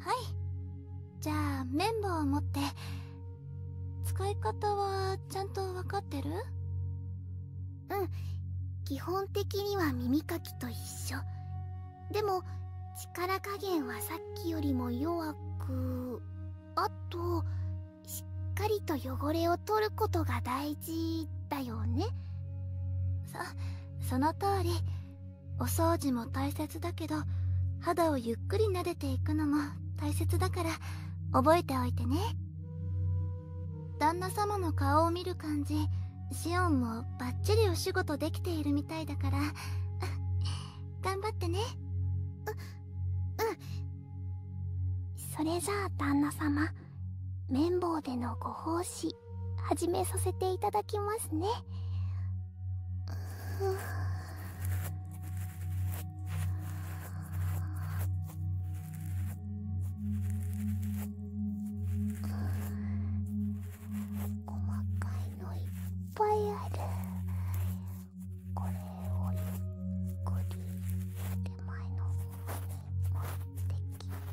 じゃあ綿棒を持って。使い方はちゃんと分かってる？ 基本的には耳かきと一緒。でも力加減はさっきよりも弱く、あとしっかりと汚れを取ることが大事だよね。 その通り。お掃除も大切だけど、肌をゆっくり撫でていくのも大切だから覚えておいてね。旦那様の顔を見る感じ、シオンもバッチリお仕事できているみたいだから頑張ってね。 それじゃあ旦那様、綿棒でのご奉仕始めさせていただきますね。細かいのいっぱいある。これをゆっくり手前の方に持ってきて。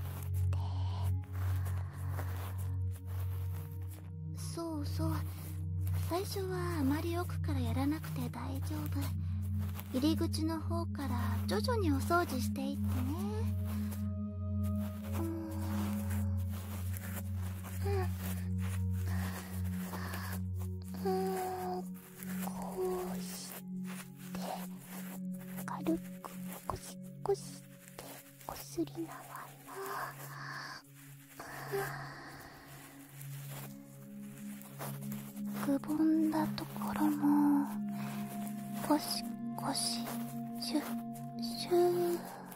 そうそう。最初はあまり奥からやらなくて大丈夫。入り口の方から徐々にお掃除していってね。 こうして軽くゴシゴシってこすりながら、くぼんだところもゴシゴシシュッシュッ。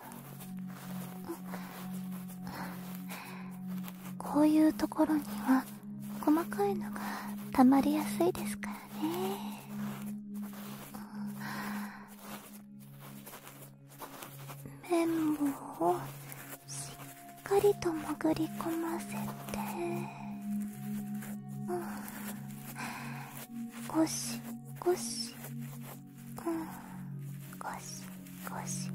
こういうところには細かいのが溜まりやすいですからね。綿棒をしっかりと潜り込ませて、ゴシゴシ、ゴシゴシ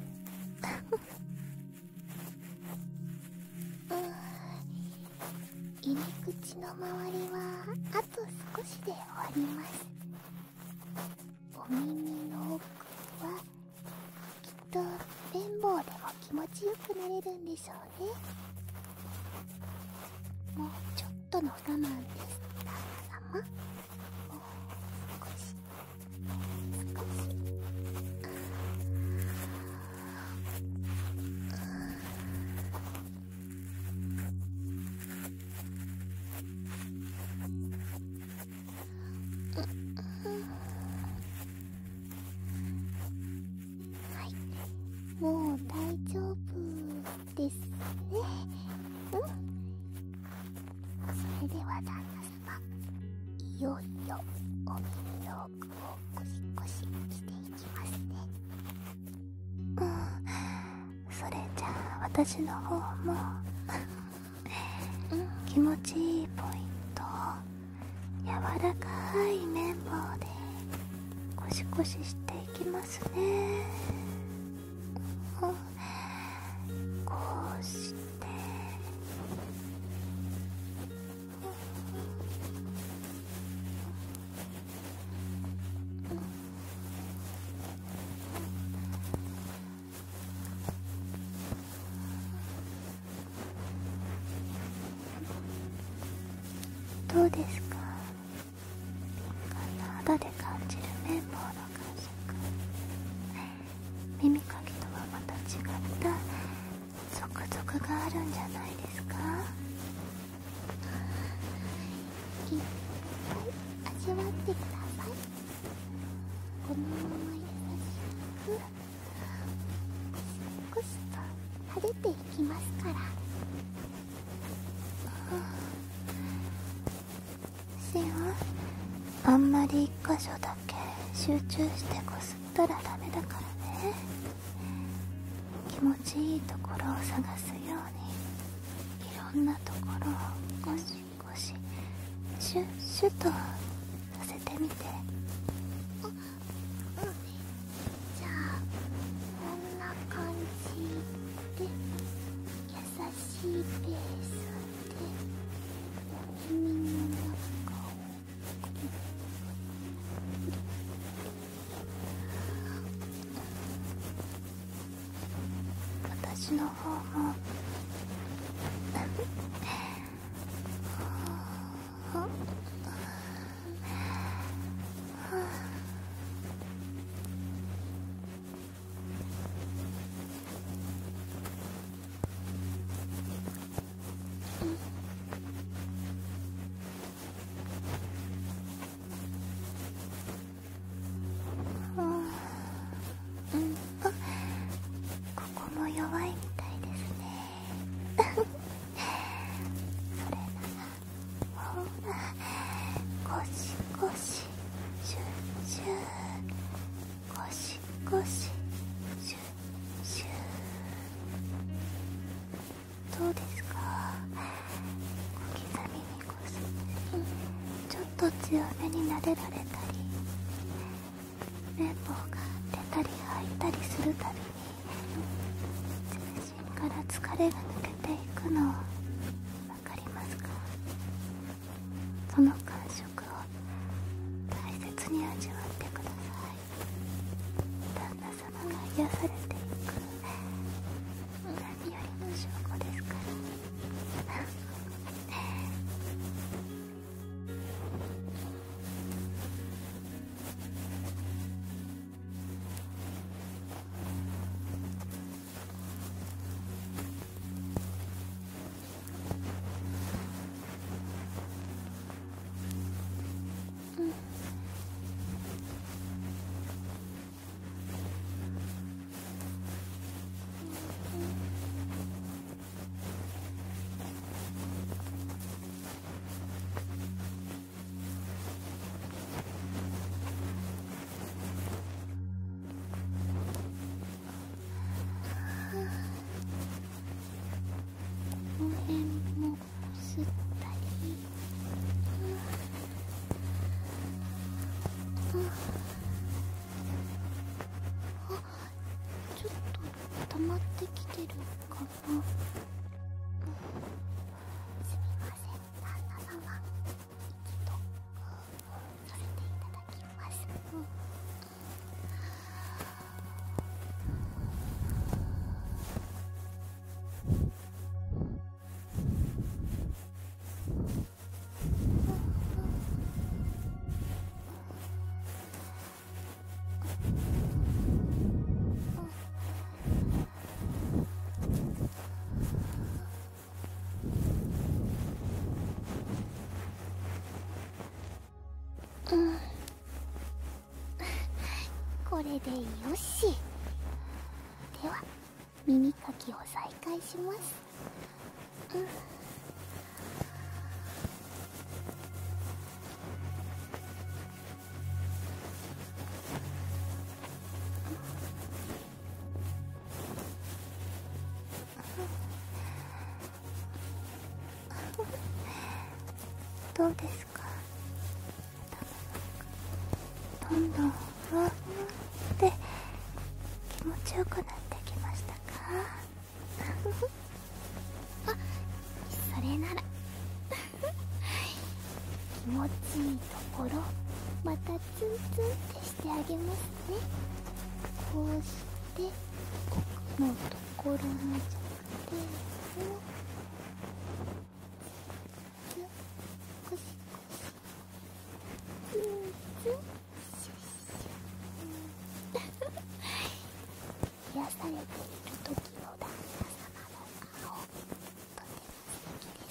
入り口の周りはあと少しで終わります。お耳の奥はきっと綿棒でも気持ちよくなれるんでしょうね。もうちょっとの我慢です、旦那様。もう少し少し。はい、もう大丈夫ですね。それでは旦那様、いよいよお耳の奥をゴシゴシしていきますね。それじゃあ私の方も気持ちいいポイントを柔らかい綿棒でゴシゴシしていきますね。こうしてどうですか？肌で感じる綿棒の感触。耳かきとはまた違ったゾクゾクがあるんじゃないですか？いっぱい味わってください。このまま優しくゴシゴシと撫でていきますから。シオン、あんまり一箇所だけ集中してこすったらダメだからね。気持ちいいところを探すようにいろんなところをゴシゴシシュッシュッとさせてみて。じゃあこんな感じで優ししいペースでお耳の中を私の方もここも弱いみたいですね。それならほらゴシゴシシュッシュッゴシゴシシュッシュッどうですか？小刻みにこすってちょっと強めに撫でられたり綿棒が出たり吐いたりするたびに全身から疲れが抜けていくのわかりますか？その感触を大切に味わってください。旦那様が癒されていく何よりの証拠ですから。この辺もこすったりちょっと溜まってきてるかな。すみません、旦那様一度させていただきます。これでよし。では耳かきを再開します。どうですか？どんどんふわふわって気持ちよくなってきましたか？あ、それなら気持ちいいところまたツンツンってしてあげますね。こうして奥のところの弱点をゴシゴシツンツンシュッシュ癒されている時の旦那様の顔とても素敵です。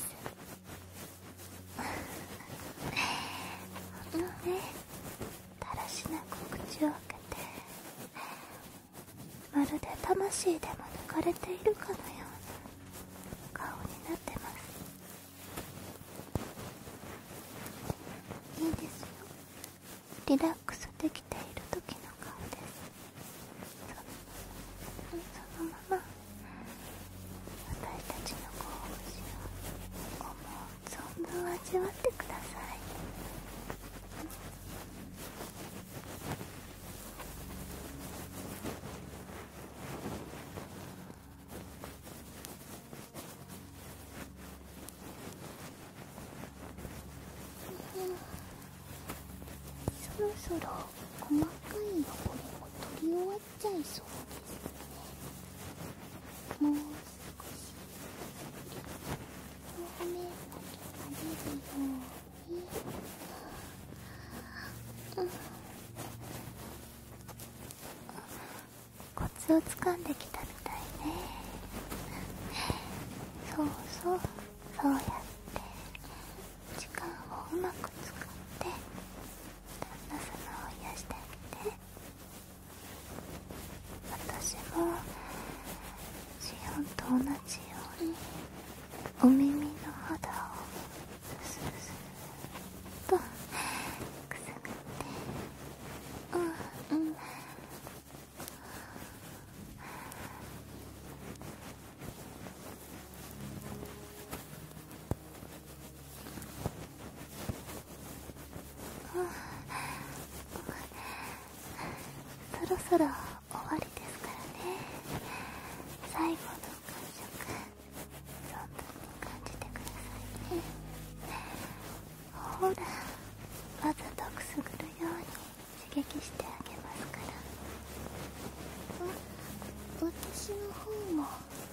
ね、だらしなく口を開けてまるで魂でも抜かれているかのような顔になってます。いいですよ。リラックスできている時の顔です。そのまま私たちのご奉仕を思う存分味わってください。 そろ細かい汚れも取り終わっちゃいそうですね。もう少し表面だけが出るように。コツをつかんできたみたいね。そうそう、そうやって時間をうまく使って旦那様を癒してあげて。私もシオンと同じようにお耳の肌をスースーとくすぐって、そろそろ終わりですからね。最後の感触存分に感じてくださいね。ほら、わざとくすぐるように刺激してあげますから。私の方も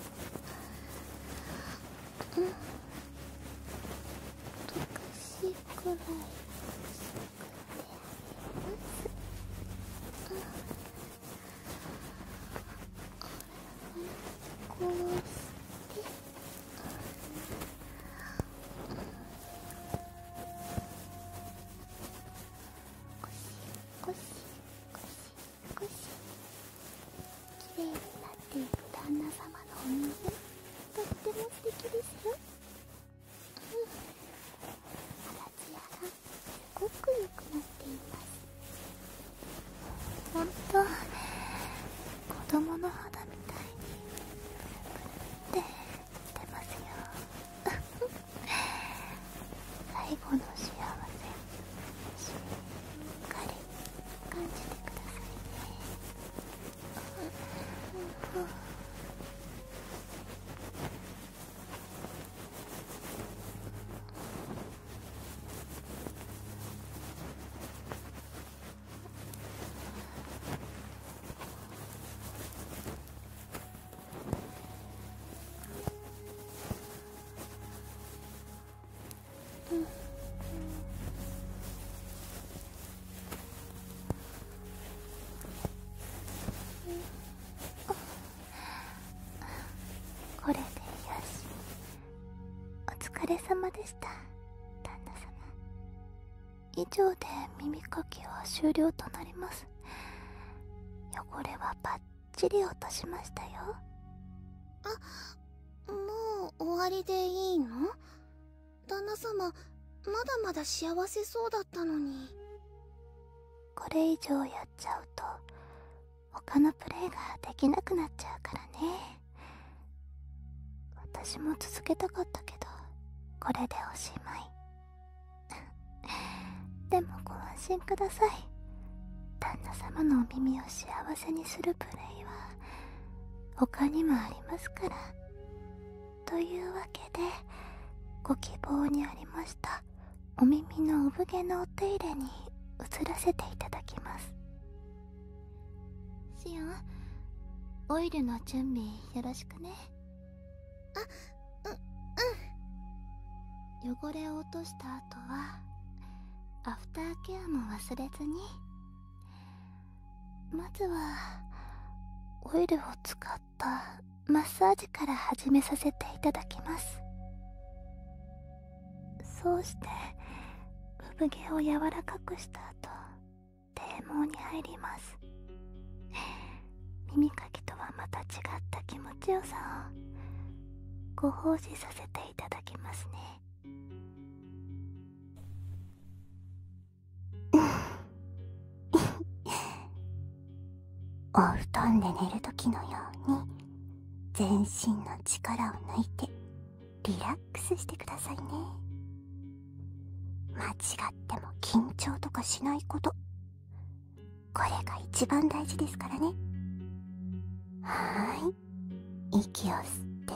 少しくらいくすぐってあげます。こうしてゴシゴシゴシゴシ、きれいになっていく旦那様のお耳、とっても素敵ですよ。肌ツヤがすごく良くなっています。ほんと子供の肌みたいにプルプルってしてますよ。最後の幸せ、しっかり感じてくださいね。これでよし。お疲れ様でした、旦那様。以上で耳かきは終了となります。汚れはバッチリ落としましたよ。もう終わりでいいの？旦那様、まだまだ幸せそうだったのに。これ以上やっちゃうと他のプレイができなくなっちゃうからね。私も続けたかったけど、これでおしまい。でもご安心ください。旦那様のお耳を幸せにするプレイは他にもありますから。というわけで、ご希望にありましたお耳の産毛のお手入れに移らせていただきます。シオン、オイルの準備よろしくね。汚れを落とした後はアフターケアも忘れずに。まずはオイルを使ったマッサージから始めさせていただきます。そうして産毛を柔らかくした後、低毛に入ります。耳かきとはまた違った気持ちよさをご奉仕させていただきますね。お布団で寝る時のように全身の力を抜いてリラックスしてくださいね。間違っても緊張とかしないこと、これが一番大事ですからね。はーい、息を吸って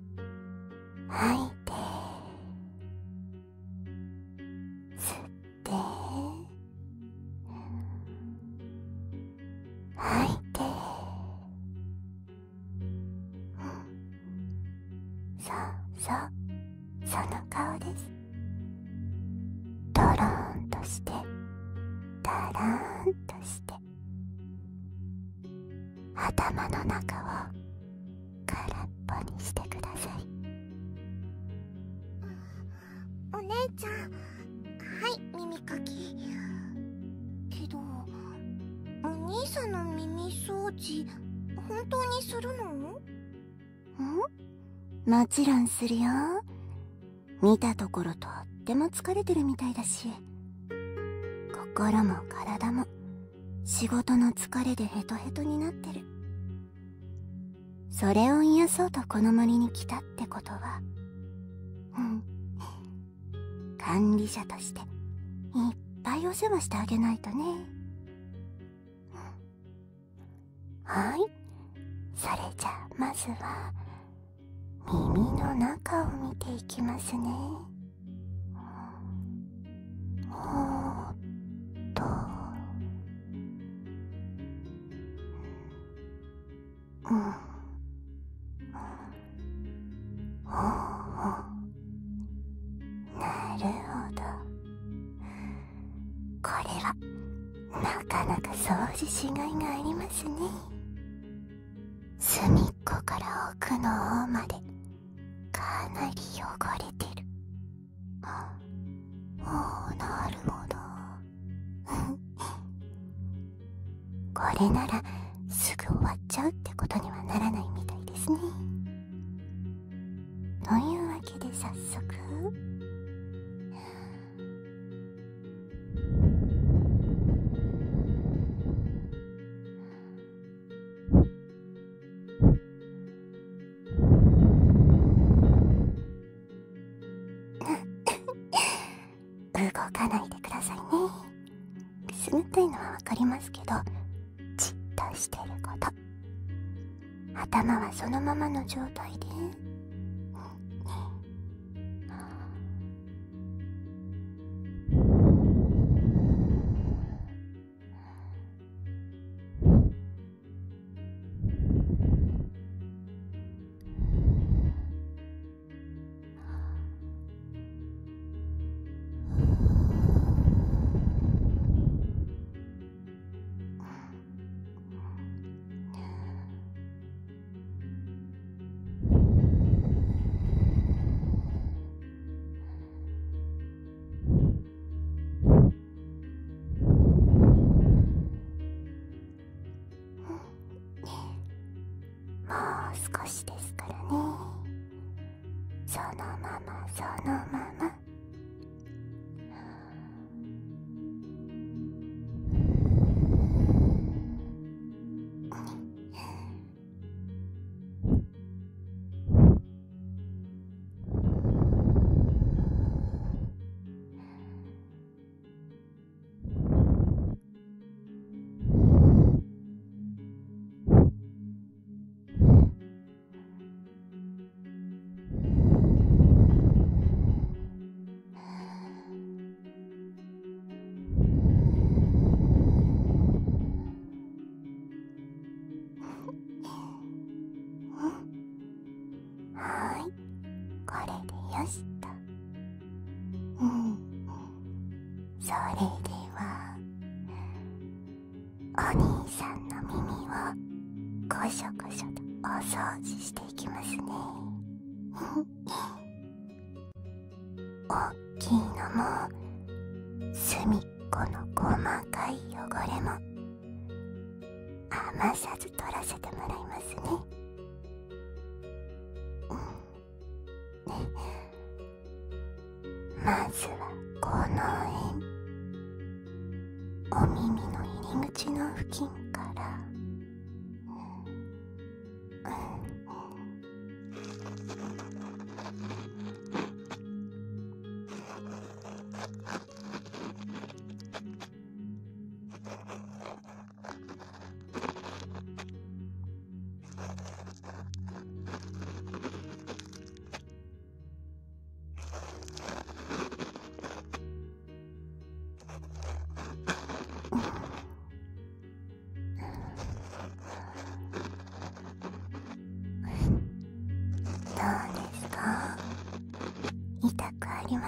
吐いて、吸ってそう、その顔です。ドローンとしてダラーンとして頭の中を空っぽにしてください。 お姉ちゃん、はい耳かき。けどお兄さんの耳掃除本当にするの？ もちろんするよ。見たところとっても疲れてるみたいだし、心も体も仕事の疲れでヘトヘトになってる。それを癒そうとこの森に来たってことは、管理者としていっぱいお世話してあげないとね。はい、それじゃあまずは耳の中を見ていきますね。おーっと、なるほど。これはなかなか掃除しがいがありますね。隅っこから奥の方までかなり汚れてる。なるほど。これならすぐ終わっちゃうってことにはならないみたいですね。というわけで早速、動かないでくださいね。くすぐったいのはわかりますけど、じっとしてること。頭はそのままの状態で、もう少しですからね。そのままそのまま。はい、これでよしと。それではお兄さんの耳をこしょこしょとお掃除していきますね。大きいのも隅っこの細かい汚れも余さず取らせてもらいますね。まずはこの辺、お耳の入り口の付近から、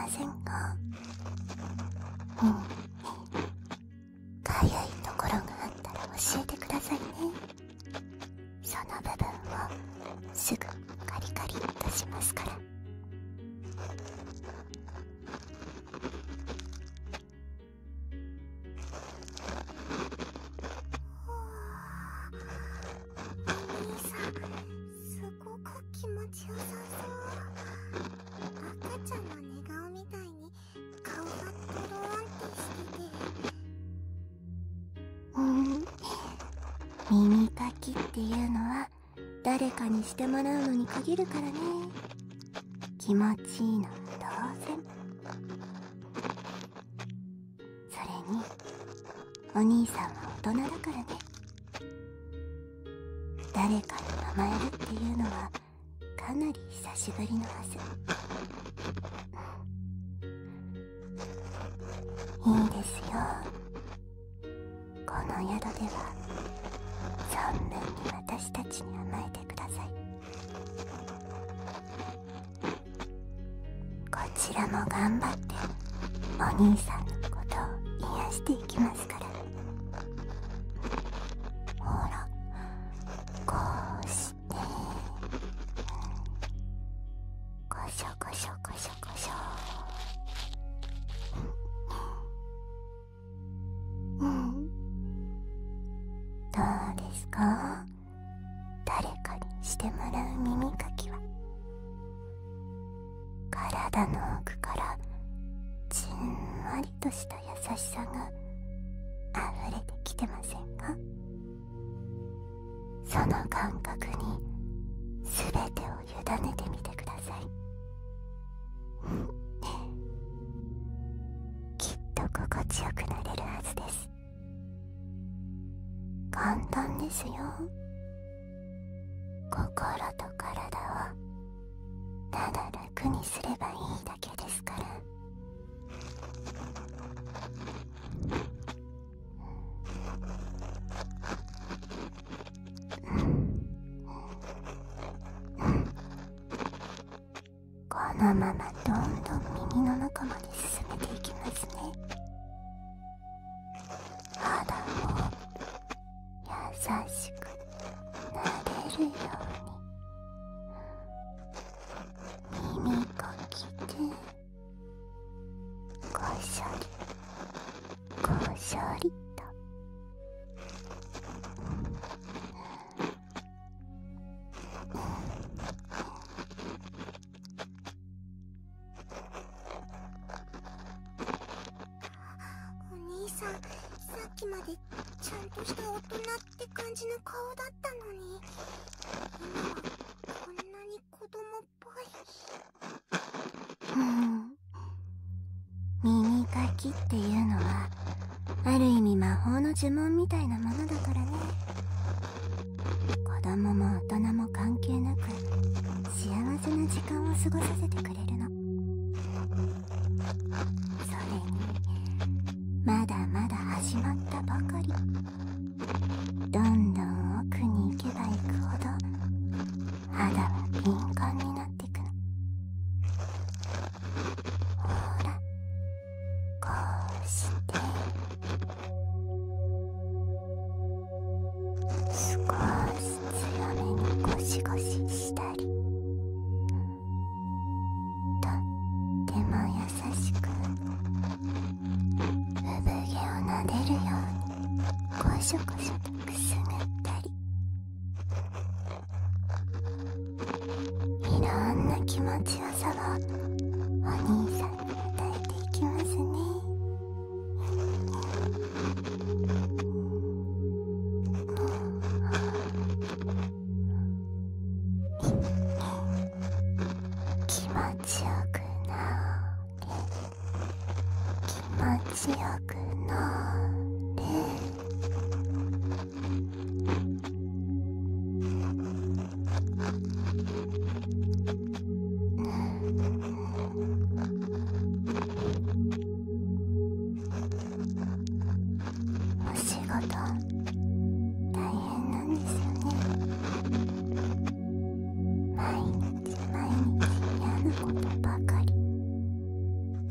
ませんか？かゆいところがあったら教えてくださいね。その部分をすぐカリカリっとしますから。 すごく気持ちよさそう。赤ちゃんの寝顔みたいに顔がトローンってしてて。 耳かきっていうのは誰かにしてもらうのに限るからね。気持ちいいのは当然。それにお兄さんは大人だからね。誰かに甘えるっていうのはかなり久しぶりのはず。いいですよ。この宿では存分に私たちに甘えてください。こちらも頑張ってお兄さんのことを癒していきますから。ほら、こうしてゴショゴショゴショゴショ。どうですか？誰かにしてもらう耳かきは体の奥からじんわりとした優しさが溢れてきてませんか？その感覚に全てを委ねてみてください。きっと心地よくなれるはずです。簡単ですよ。心と体をただ楽にすればいいだけですから。このままどんどん耳の中まで進めていきますね。肌を優しく撫でるように耳かきでゴシャリゴシャリと。 お兄さん、さっきまでちゃんとした大人って感じの顔だったのに、今はこんなに子供っぽい。 耳かきっていうのはある意味魔法の呪文みたいなものだからね。子供も大人も関係なく幸せな時間を過ごさせてくれるの。それにまだまだ始まったばかり。どんどん奥に行けば行くほど肌は敏感になっていくの。ほら、こうして少し強めにゴシゴシしたり、とっても優しく産毛を撫でるようにゴショゴショとくすぐったり、いろんな気持ちよさをお兄さんに与えていきますね。気持ちよくなれ、気持ちよくなれ。お仕事大変なんですよね。毎日毎日嫌なことばかり。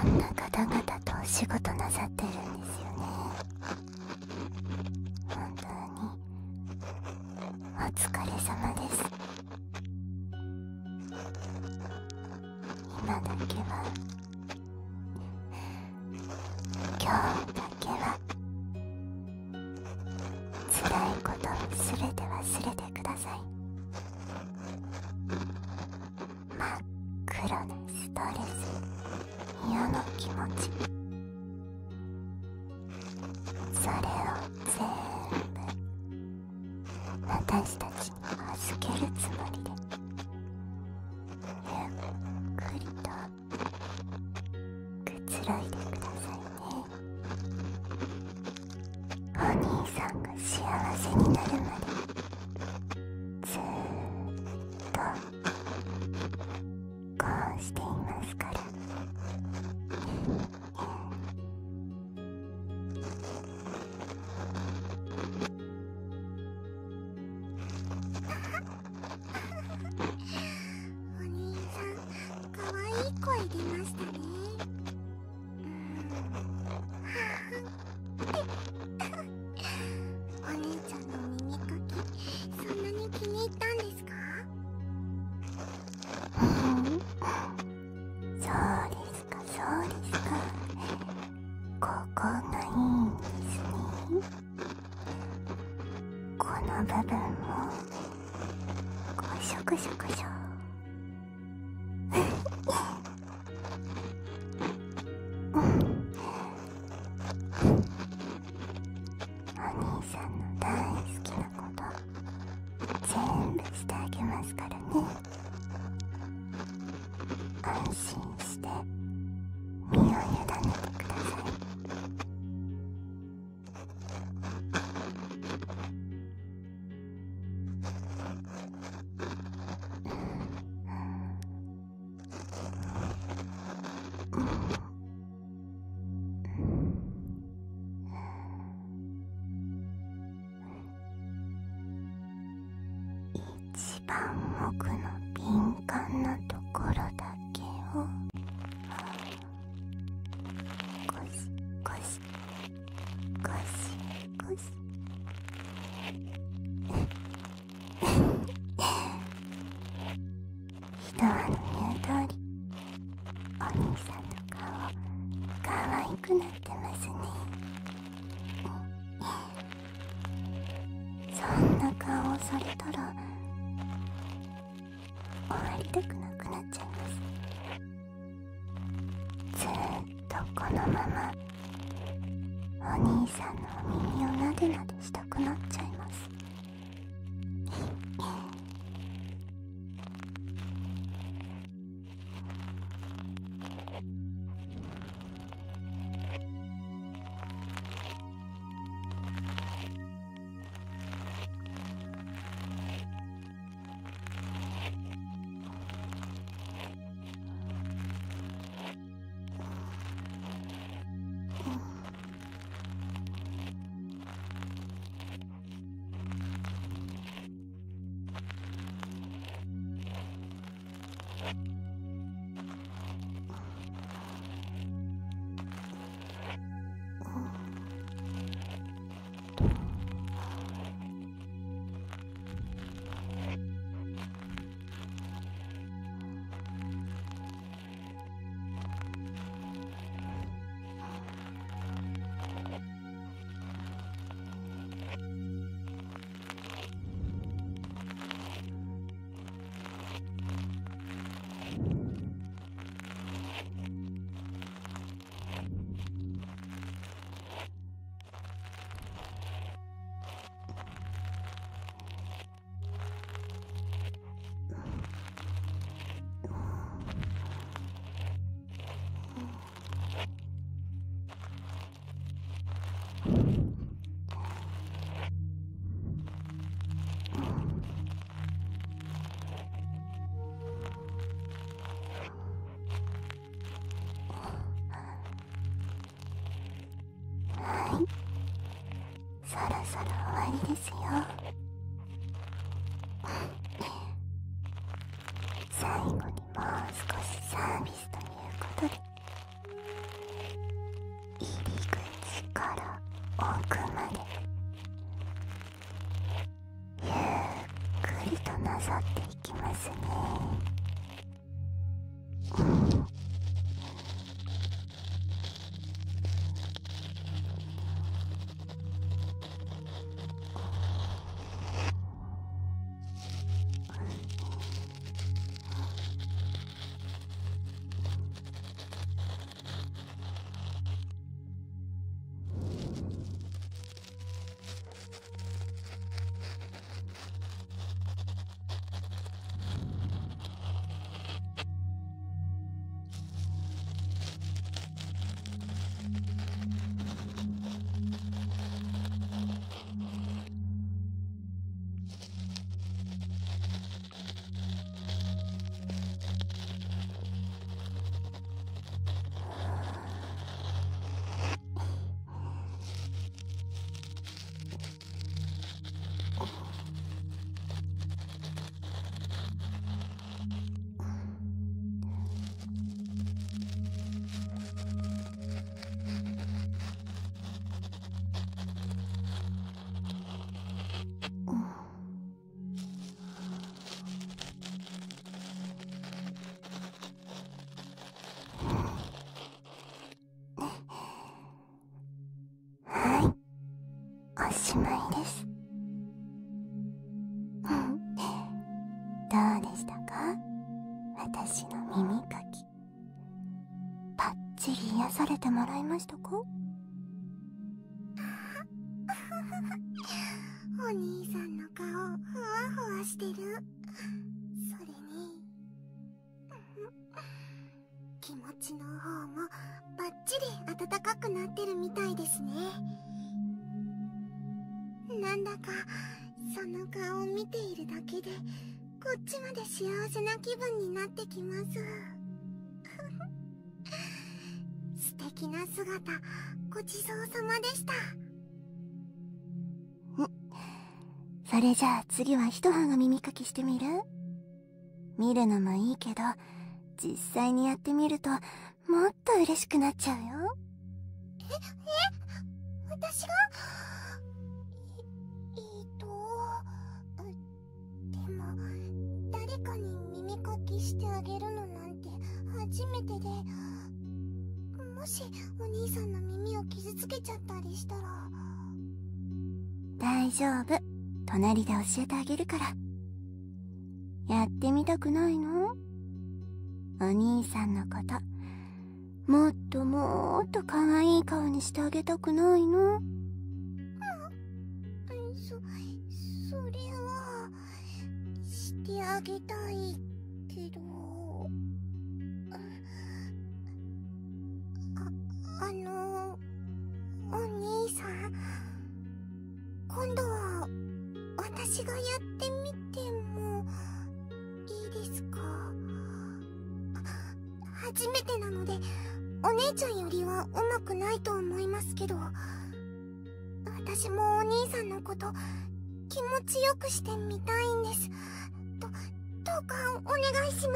んな方々とお仕事なさってるんですよね。本当にお疲れ様です。今だけは、今日だけは辛いことすべて忘れてください。真っ黒なストレス、嫌な気持ち、それを全部私たちに預けるつもりで、ゆっくりとくつろいでくださいね。お兄さんが幸せになるまでずーっとこうしていますから。 お兄さん、かわいい声出ましたね。お姉ちゃんの耳かき、そんなに気に入ったんですか？ そうですか、そうですか。ここがいいんですね。この部分もごしょごしょごしょ。お兄さんの大好きなこと全部してあげますからね。安心して身を委ねてください。一番奥の敏感なところだけをゴシゴシゴシゴシ。ひとあの言う通り、お兄さんの顔可愛くなってますね。そんな顔されたら終わりたくなくなっちゃいます。ずーっとこのままお兄さんのお耳をなでなでしたくなっちゃいます。そろそろ終わりですよ。最後にもう少しサービスということで、 しまいです。どうでしたか、私の耳かき。バッチリ癒されてもらいましたか？ お兄さんの顔、ふわふわしてる。それに、気持ちの方もバッチリ暖かくなってるみたいですね。なんだか、その顔を見ているだけで、こっちまで幸せな気分になってきます。素敵な姿、ごちそうさまでした。 それじゃあ次は一葉が耳かきしてみる？見るのもいいけど、実際にやってみるともっと嬉しくなっちゃうよ。 私が？でも、誰かに耳かきしてあげるのなんて初めてで、もしお兄さんの耳を傷つけちゃったりしたら。 大丈夫。隣で教えてあげるから。やってみたくないの？お兄さんのこと、もっともっと可愛い顔にしてあげたくないの？ それは、してあげたいけど。お兄さん、今度は私がやってみてもいいですか？初めてなので、お姉ちゃんよりは上手くないと思いますけど、私もお兄さんのこと気持ちよくしてみたいんです。どうかお願いします。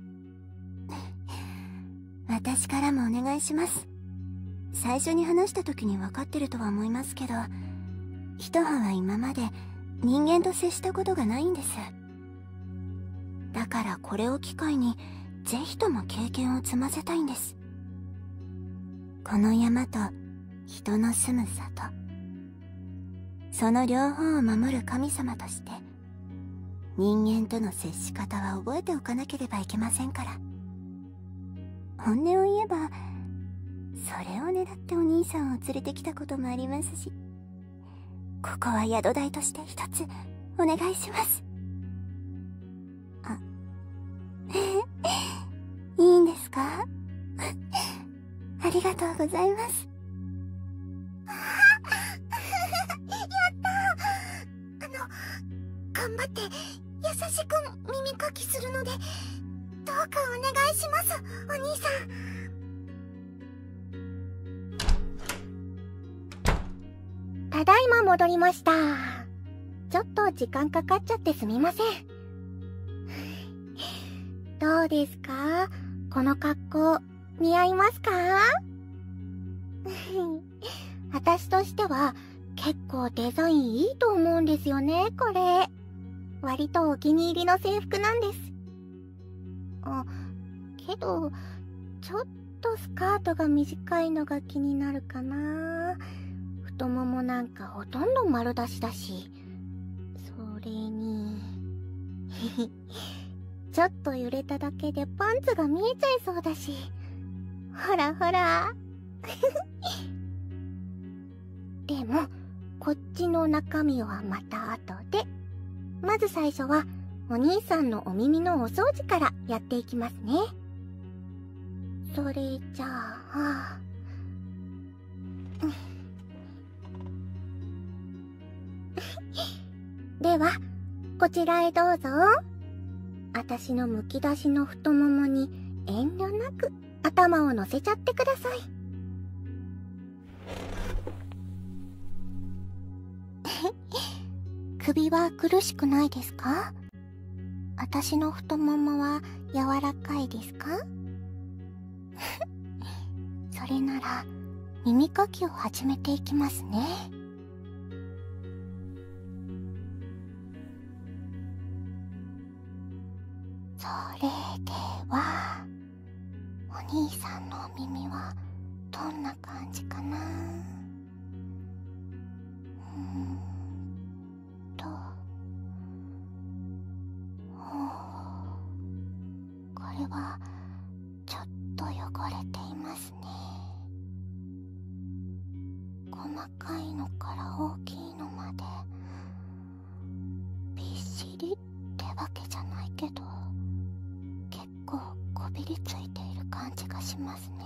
私からもお願いします。最初に話した時に分かってるとは思いますけど、一葉は今まで人間と接したことがないんです。だからこれを機会にぜひとも経験を積ませたいんです。この山と人の住む里、その両方を守る神様として人間との接し方は覚えておかなければいけませんから。本音を言えば、それを狙ってお兄さんを連れてきたこともありますし、ここは宿題として一つお願いします。いいんですか？ありがとうございます。 やったー！頑張って優しく耳かきするので、どうかお願いします、お兄さん。ただいま戻りました。ちょっと時間かかっちゃってすみません。どうですか？この格好、似合いますか？私としては、結構デザインいいと思うんですよね、これ。割とお気に入りの制服なんです。けど、ちょっとスカートが短いのが気になるかな。太ももなんかほとんど丸出しだし。それにちょっと揺れただけでパンツが見えちゃいそうだし。ほらほらでもこっちの中身はまた後で。まず最初はお兄さんのお耳のお掃除からやっていきますね。それじゃあではこちらへどうぞ。私のむき出しの太ももに遠慮なく頭を乗せちゃってください。首は苦しくないですか？私の太ももは柔らかいですか？それなら耳かきを始めていきますね。それではお兄さんのお耳はどんな感じかな？ ますね。細かいのから大きいのまでびっしりってわけじゃないけど、結構こびりついている感じがしますね。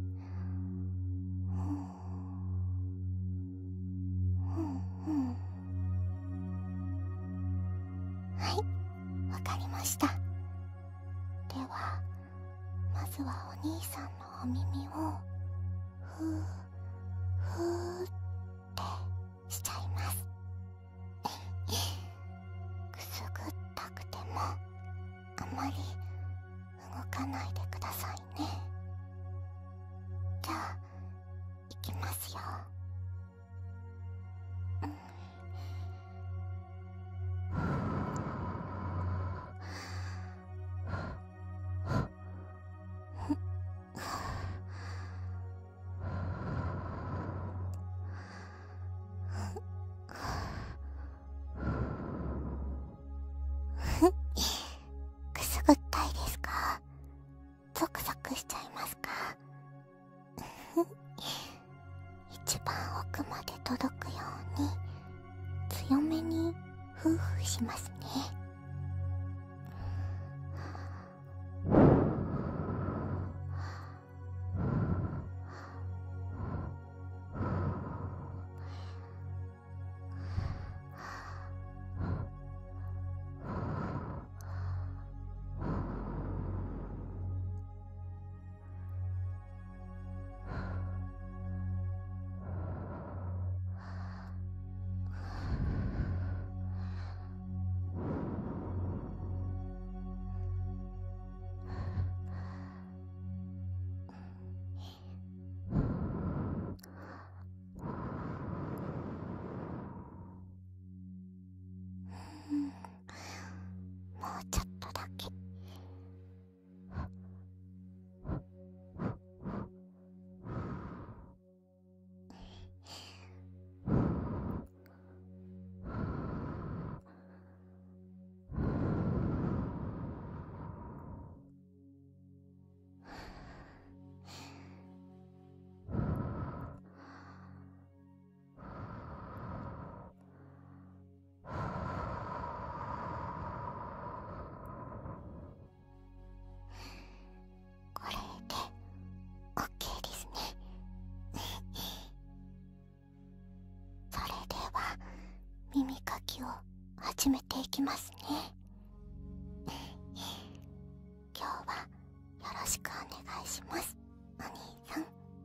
はい、わかりました。ではまずはお兄さんのお耳をふーふーってしちゃいます。くすぐったくてもあまり動かないでくださいね。じゃあいきますよ。くすぐったいですか？ゾクゾクしちゃいますか？一番奥まで届くように強めにフーフーしますね。もうちょっとだけ。これで OK ですね。それでは耳かきを始めていきますね。今日はよろしくお願いします、お兄さん。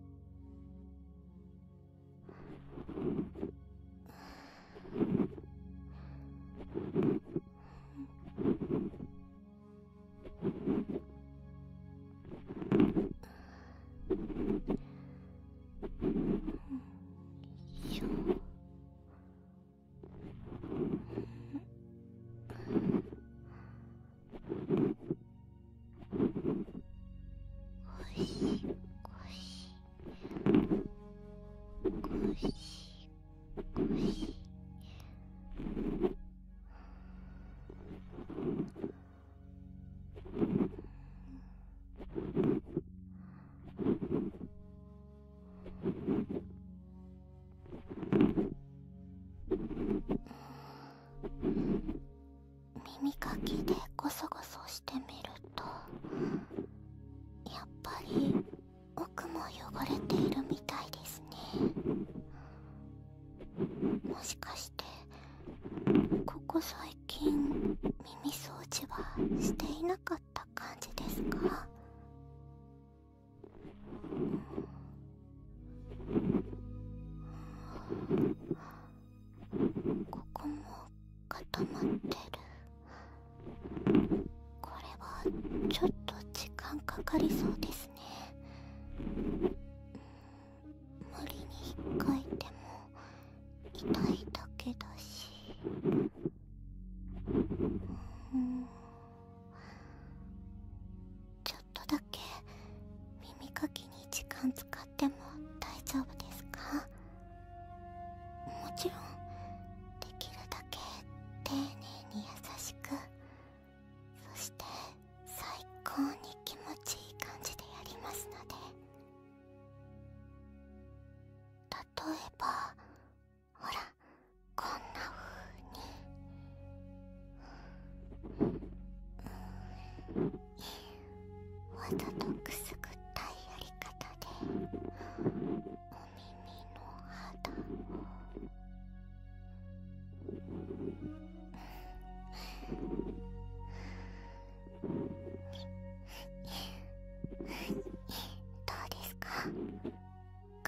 耳かきでゴソゴソしてみると、やっぱり奥も汚れているみたいですね。もしかしてここ最近耳掃除はしていなかった感じですか？ここも固まってる。これはちょっと時間かかりそうですね。無理に引っかいても痛いだけだし。ちょっ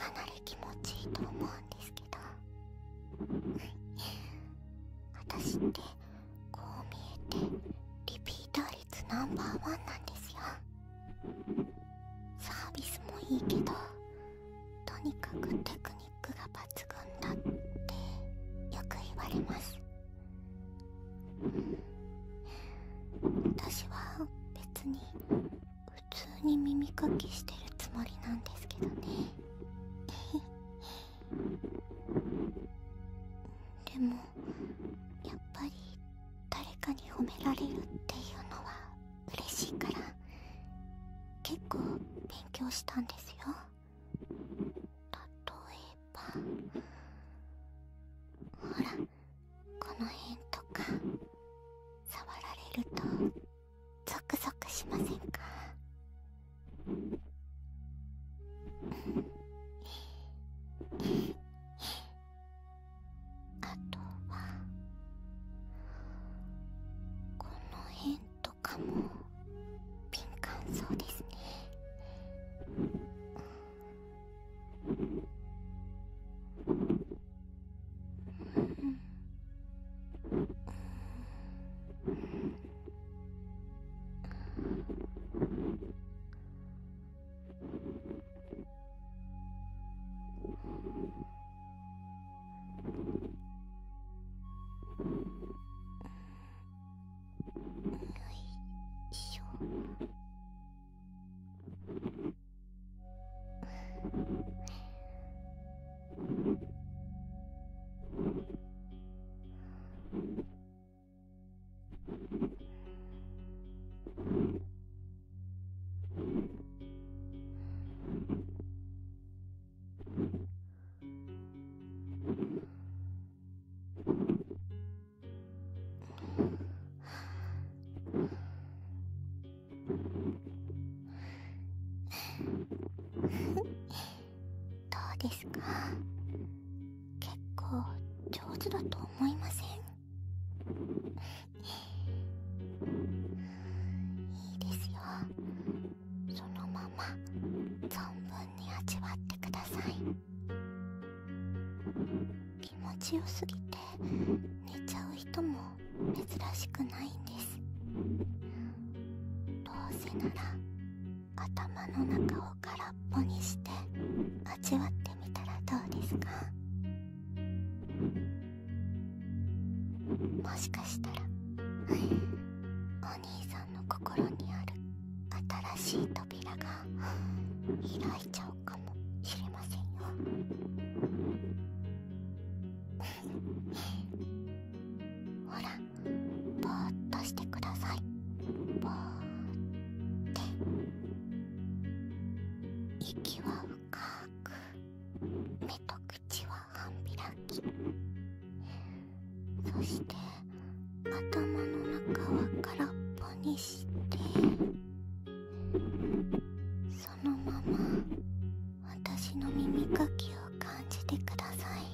かなり気持ちいいと思うんですけど、私ってこう見えてリピーター率ナンバーワンなんですよ。サービスもいいけど、とにかくテクニックが抜群だってよく言われます。私は別に普通に耳かきしてるつもりなんですけどね。でもやっぱり誰かに褒められるっていうのは嬉しいから、結構勉強したんですよ。例えばほら、この辺とか触られるとゾクゾクしませんか？あとはこの辺とかも敏感そうですね。よいしょ。どうですか？結構上手だと思いません？いいですよ。そのまま存分に味わってください。気持ちよすぎて寝ちゃう人も珍しくないんです。どうせなら頭の中を空っぽにして味わってみたらどうですか？もしかしたらお兄さんの心にある新しい扉が開いちゃうかもしれませんよ。ほら、ぼーっとしてください。ぼーって息は深く、目と口は半開き、そして頭の中は空っぽにして、そのまま私の耳かきを感じてください。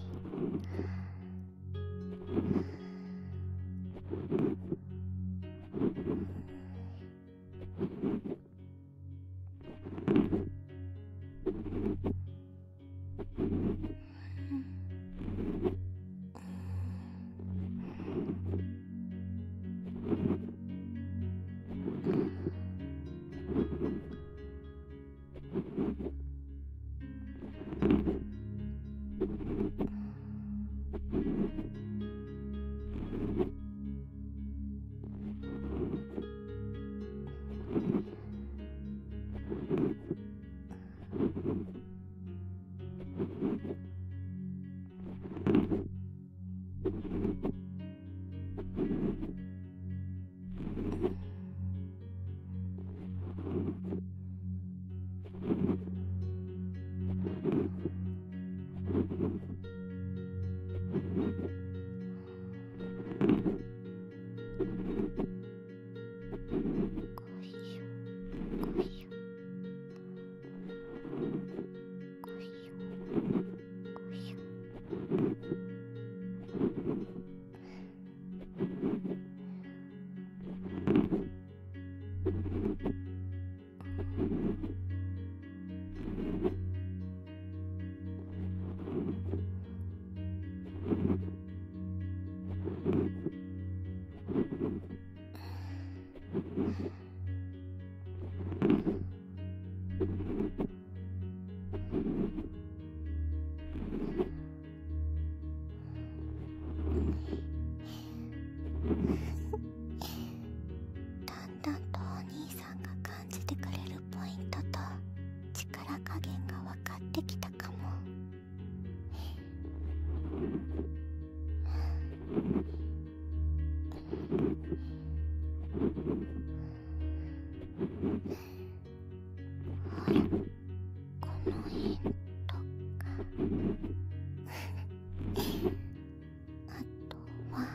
あとは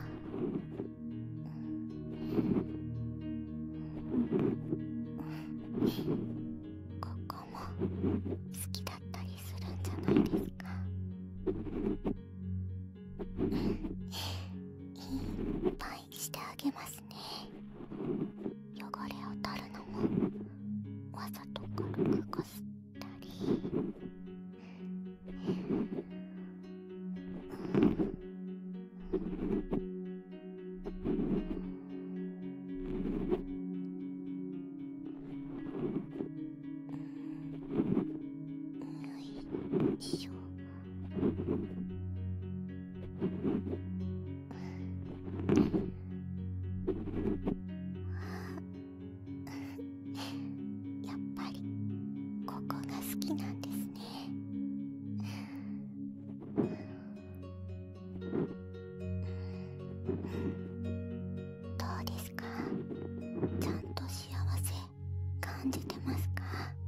ここも好きだったりするんじゃないですか。いっぱいしてあげますね。汚れを取るのもわざと軽くこすったり。よいしょ。やっぱりここが好きなんですね。どうですか？ちゃんと幸せ感じてますか？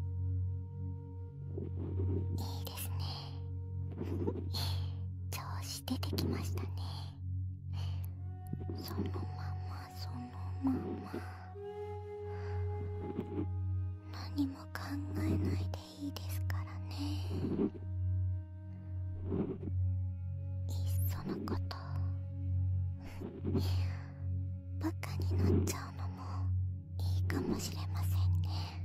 いいですね。調子出てきましたね。そのままそのまま、何も考えないでいいですからね。いっそのことバカになっちゃうのもいいかもしれませんね。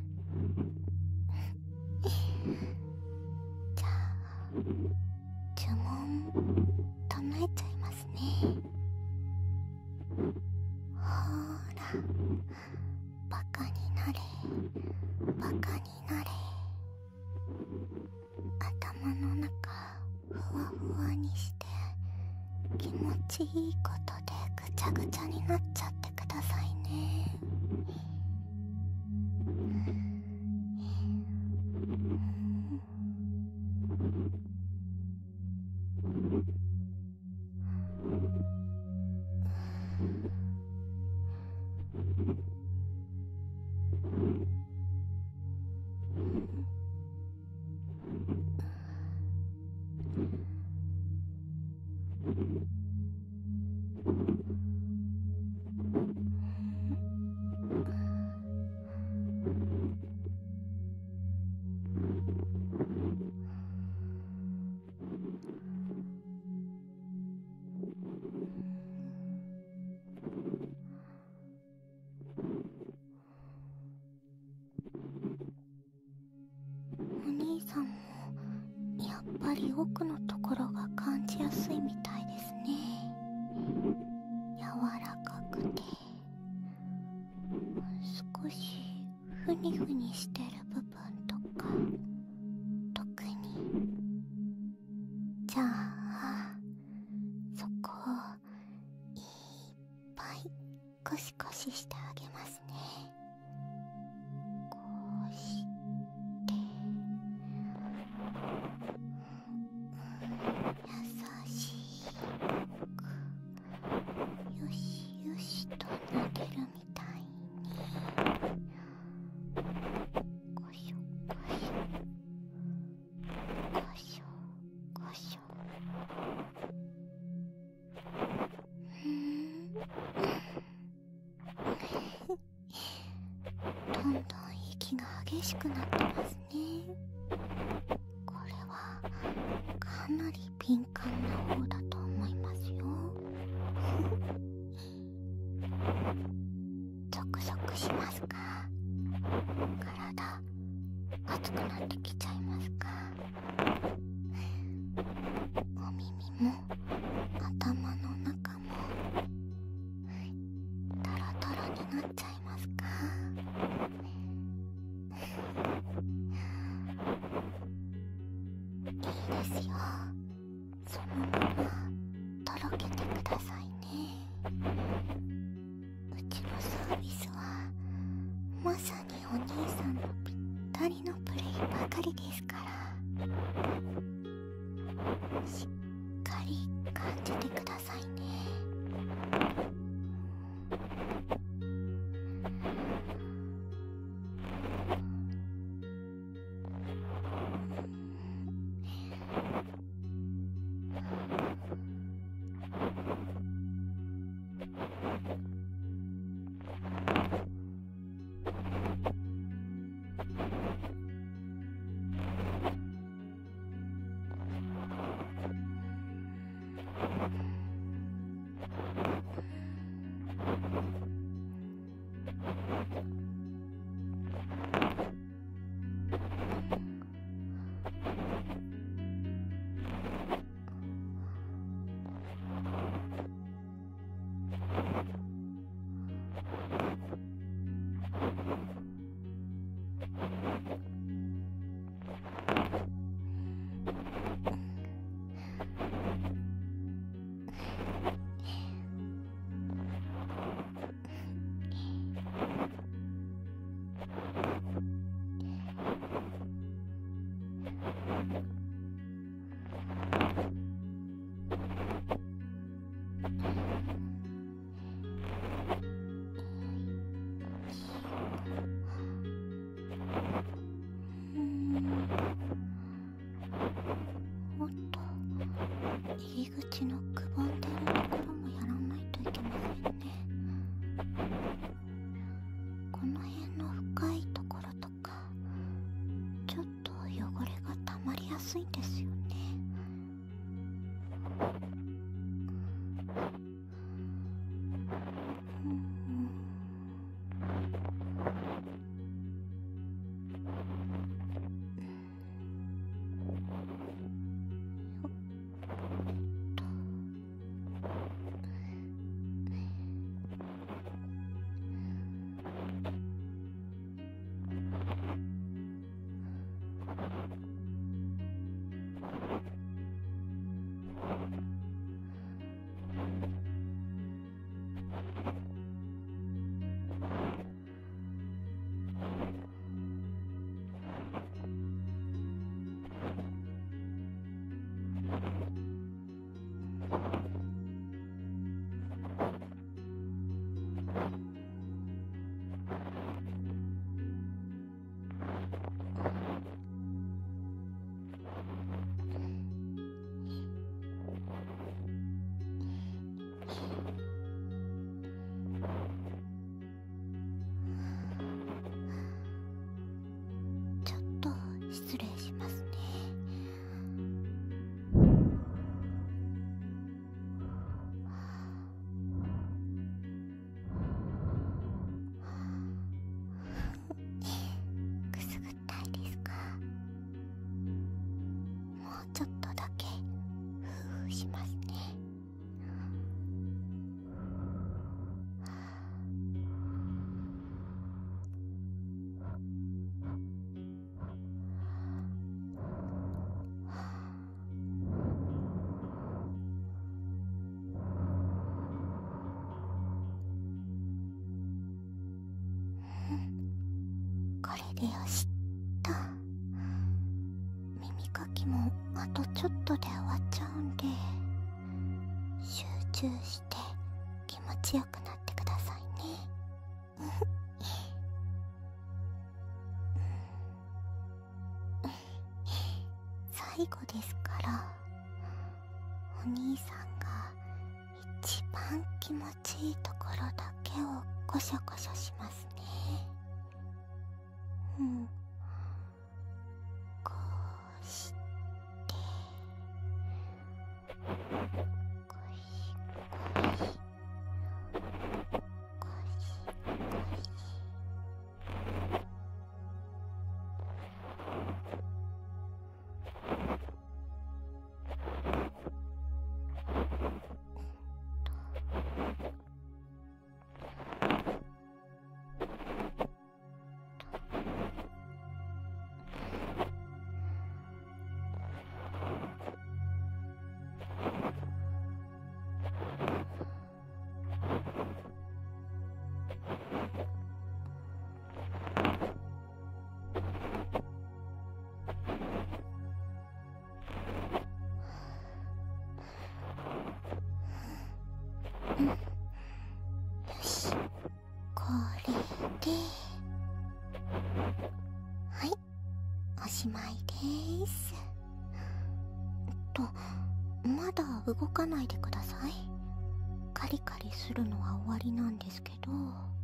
じゃあ呪文唱えちゃいますね。ほーら、バカになれ、バカになれ。頭の中ふわふわにして気持ちいいことでぐちゃぐちゃになっちゃってくださいね。お兄さんもやっぱり奥のところが感じやすいみたいですね。柔らかくて少しふにふにしてる部分とか特に。じゃあそこをいっぱいコシコシしてあげますね。こうして優しくよしよしと撫でるみたいに。ごしょごしょごしょごしょ。どんどん息が激しくなってますね。これはかなり敏感な方だと思いますよ。ゾクゾクしますか？体熱くなってきちゃいますか？お耳も頭の中もタラタラになっちゃいますか？いいですよ。そのままとろけてくださいね。うちのサービスはまさにお兄さんのぴったりのプレイばかりですから、しっかり感じてくださいね。 とちょっとで終わっちゃうんで、集中して気持ちよくなってくださいね。最後ですから、お兄さんが一番気持ちいいところだけをゴシャゴシャしますね。こうして、ゴシゴシ、ゴシゴシ。よし、これで、はい、おしまいです。まだ動かないでください。カリカリするのは終わりなんですけど、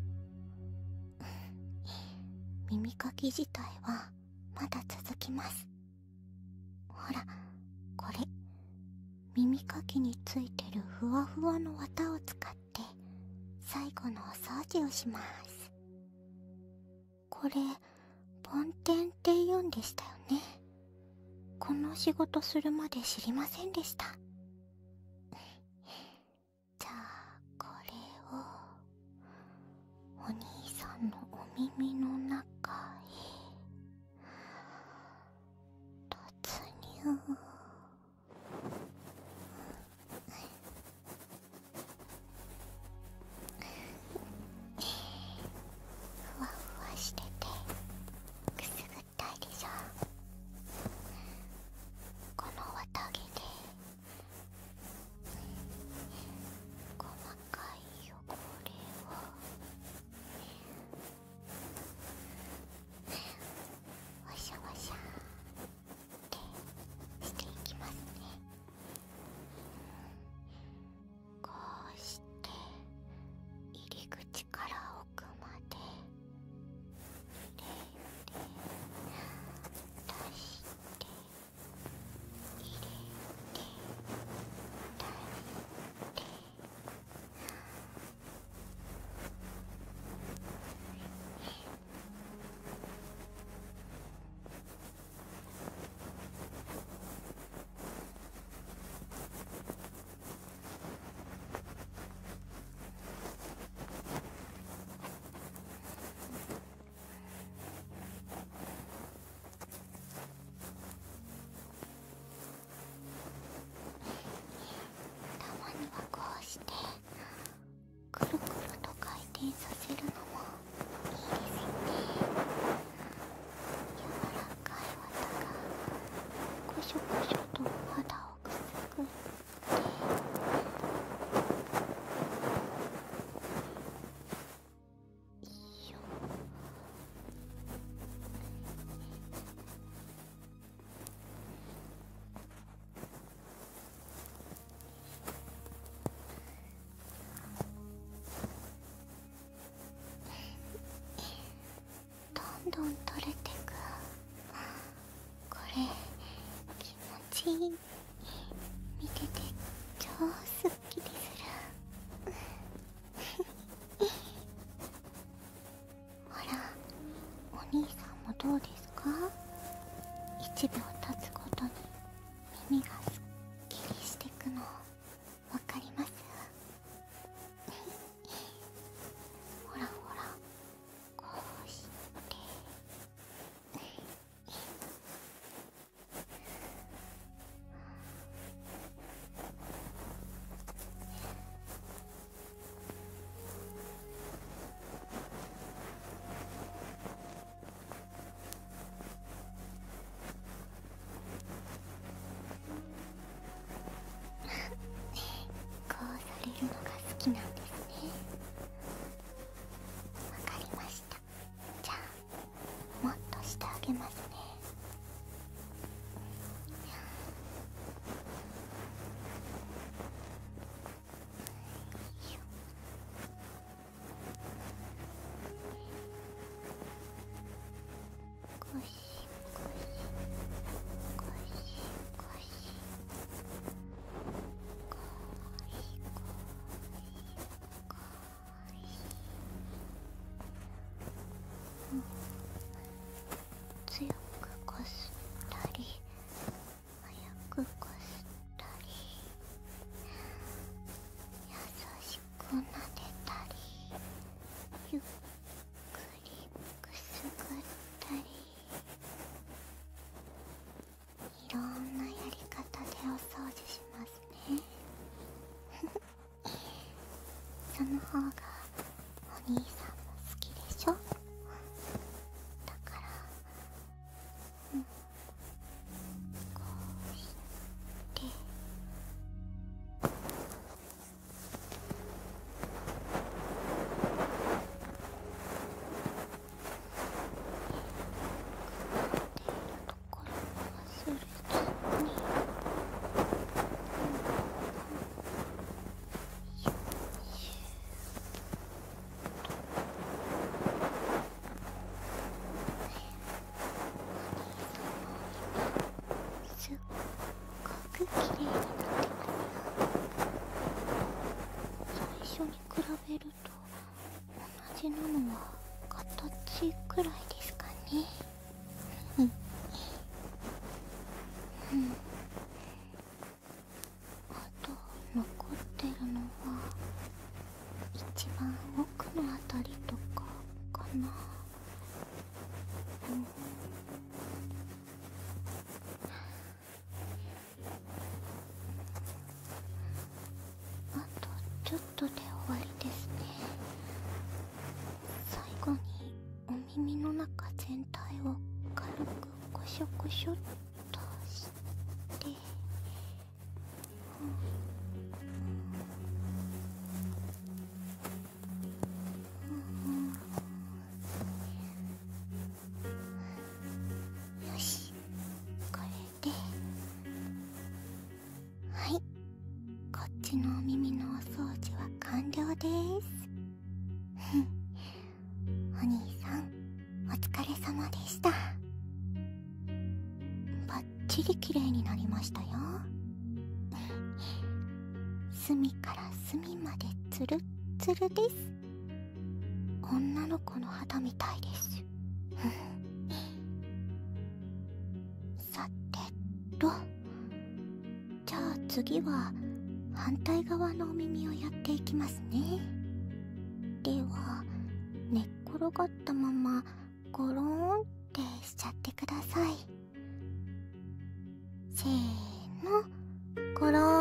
耳かき自体はまだ続きます。ほら、これ、耳かきについてるふわふわの綿を使って最後のお掃除をします。これ、梵天って言うんでしたよね。この仕事するまで知りませんでした。じゃあこれをお兄さんのお耳の中へ突入。ふわふわしててくすぐったいでしょ。この綿毛で細かい汚れをワシャワシャってしていきますね。こうして入り口から奥まで入れて出して入れて出してたまにはこうしてくるくると回転させるのもいいですよね。柔らかい綿がゴショゴショと肌をくすぐって、いいよ。どんどん取れてく。これ気持ちいい。見てて超すっきりする。ほら、お兄さんもどうですか？1秒経つごとに耳がすっきりしてくのわかります？ほらほら、こうしてくこすったり、優しく撫でたり、ゆっくりくすぐったり、いろんなやり方でお掃除しますね。その方がお兄さんも好きでしょ。だから、こうしてところを忘れずに、すっごく綺麗になってますよ。最初に比べると同じなのは形くらいですかね。あと残ってるのは一番奥のあたりとかかな。あとちょっとで終わりですね。最後にお耳の中全体を軽くコショコショっとして、よし、これで、はい、こっちのお耳のお掃除は完了です。お兄さん、お疲れ様でした。バッチリ綺麗になりましたよ。隅から隅までツルッツルです。女の子の肌みたいです。さてと、じゃあ次は反対側のお耳をやっていきますね。では、寝っ転がったままゴローンってしちゃってください。せーの、ゴローン。